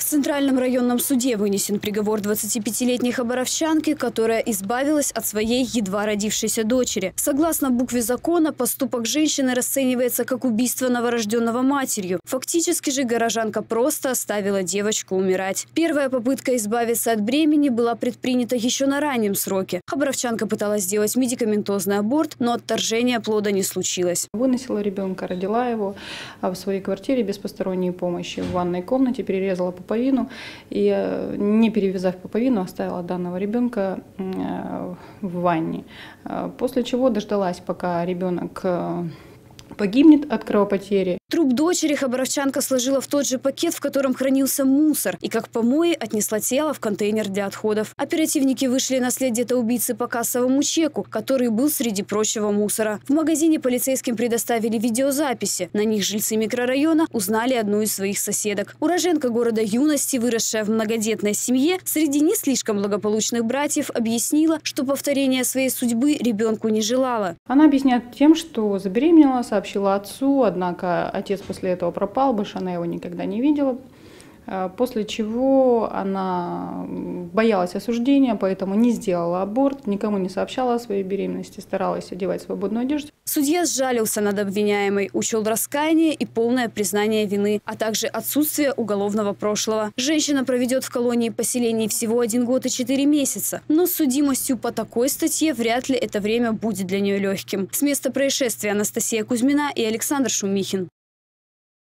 В Центральном районном суде вынесен приговор 25-летней хабаровчанке, которая избавилась от своей едва родившейся дочери. Согласно букве закона, поступок женщины расценивается как убийство новорожденного матерью. Фактически же горожанка просто оставила девочку умирать. Первая попытка избавиться от бремени была предпринята еще на раннем сроке. Хабаровчанка пыталась сделать медикаментозный аборт, но отторжения плода не случилось. Выносила ребенка, родила его в своей квартире без посторонней помощи в ванной комнате, перерезала пуповину и, не перевязав пуповину, оставила данного ребенка в ванне. После чего дождалась, пока ребенок погибнет от кровопотери. Труп дочери хабаровчанка сложила в тот же пакет, в котором хранился мусор, и как помои отнесла тело в контейнер для отходов. Оперативники вышли на след убийцы по кассовому чеку, который был среди прочего мусора. В магазине полицейским предоставили видеозаписи. На них жильцы микрорайона узнали одну из своих соседок. Уроженка города Юности, выросшая в многодетной семье, среди не слишком благополучных братьев, объяснила, что повторения своей судьбы ребенку не желала. Она объясняет тем, что забеременела, сообщила отцу, однако отец после этого пропал, больше она его никогда не видела. После чего она боялась осуждения, поэтому не сделала аборт, никому не сообщала о своей беременности, старалась одевать свободную одежду. Судья сжалился над обвиняемой, учел раскаяние и полное признание вины, а также отсутствие уголовного прошлого. Женщина проведет в колонии поселений всего 1 год и 4 месяца. Но с судимостью по такой статье вряд ли это время будет для нее легким. С места происшествия Анастасия Кузьмина и Александр Шумихин.